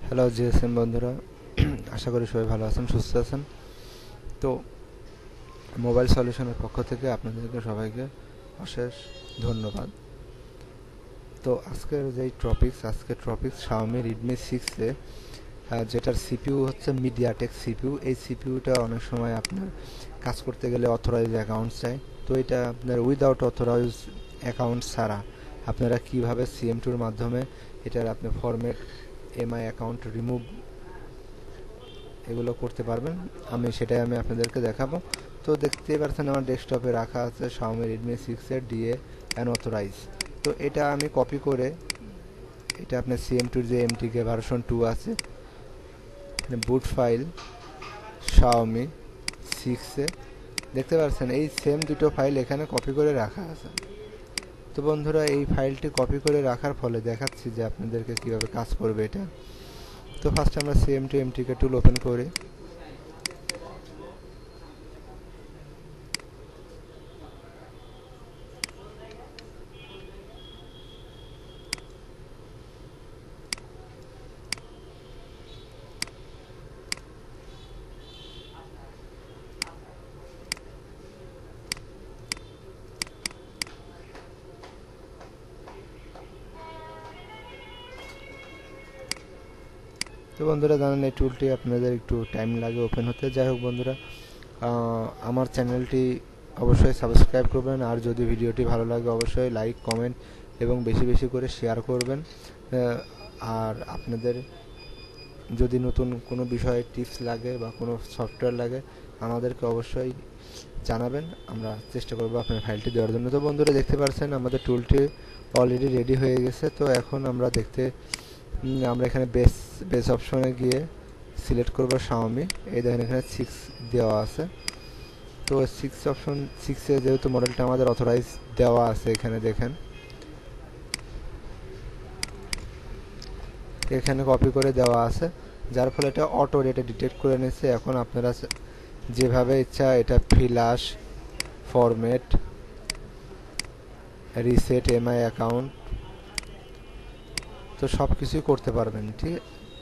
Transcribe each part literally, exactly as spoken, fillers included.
Hello GSM বন্ধুরা, আশা করি সবাই ভালো আছেন, সুস্থ আছেন। তো মোবাইল সলিউশনের পক্ষ থেকে আপনাদেরকে সবাইকে অশেষ ধন্যবাদ। তো আজকের যেই টপিকস আজকের টপিক শাওমি রেডমি সিক্সে যেটার সিপিইউ হচ্ছে মিডিয়াটেক সিপিইউ। এই সিপিইউটা অনেক সময় আপনার কাজ করতে গেলে অথরাইজ অ্যাকাউন্ট চাই। তো এটা আপনার উইদাউট অথরাইজ অ্যাকাউন্ট ছাড়া আপনারা কিভাবে সিএম টুর মাধ্যমে এটার আপনি ফরম্যাট এমআই অ্যাকাউন্ট রিমুভ এগুলো করতে পারবেন, আমি সেটাই আমি আপনাদেরকে দেখাবো। তো দেখতেই পাচ্ছেন আমার ডেস্কটপে রাখা আছে শাওমি রেডমি সিক্সের ডিএ অ্যানঅথরাইজ। তো এটা আমি কপি করে এটা আপনার সিএম টুর যে এমটিকে ভার্সন টু আছে, বুট ফাইল শাওমি সিক্সে দেখতে পাচ্ছেন এই সেম দুটো ফাইল এখানে কপি করে রাখা আছে। তো বন্ধুরা, এই ফাইলটি কপি করে রাখার ফলে দেখাচ্ছি যে আপনাদেরকে কীভাবে কাজ করবে এটা। তো ফার্স্ট আমরা CM two MTK tool open করি। তো বন্ধুরা জানেন এই টুলটি আপনাদের একটু টাইম লাগে ওপেন হতে। যাই হোক বন্ধুরা, আমার চ্যানেলটি অবশ্যই সাবস্ক্রাইব করবেন, আর যদি ভিডিওটি ভালো লাগে অবশ্যই লাইক কমেন্ট এবং বেশি বেশি করে শেয়ার করবেন। আর আপনাদের যদি নতুন কোনো বিষয়ে টিপস লাগে বা কোনো সফটওয়্যার লাগে আমাদেরকে অবশ্যই জানাবেন, আমরা চেষ্টা করবো আপনার ফাইলটি দেওয়ার জন্য। তো বন্ধুরা দেখতে পাচ্ছেন আমাদের টুলটি অলরেডি রেডি হয়ে গেছে। তো এখন আমরা দেখতে আমরা এখানে বেস বেস অপশনে গিয়ে সিলেক্ট করবো শাওমি। এই দেখেন এখানে সিক্স দেওয়া আছে। তো সিক্স অপশন সিক্সে যেহেতু মডেলটা আমাদের অথরাইজ দেওয়া আছে, এখানে দেখেন এখানে কপি করে দেওয়া আছে, যার ফলে এটা অটো এটা ডিটেক্ট করে নিচ্ছে। এখন আপনারা যেভাবে ইচ্ছা এটা flash format reset MI account তো সব কিছুই করতে পারবেন, ঠিক।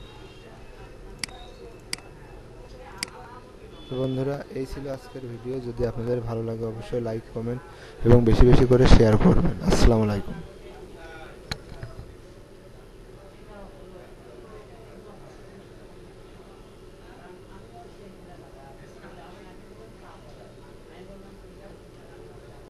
তো বন্ধুরা, এই ছিল আজকের ভিডিও। যদি আপনাদের ভালো লাগে অবশ্যই লাইক কমেন্ট এবং বেশি বেশি করে শেয়ার করবেন। আসসালামু আলাইকুম।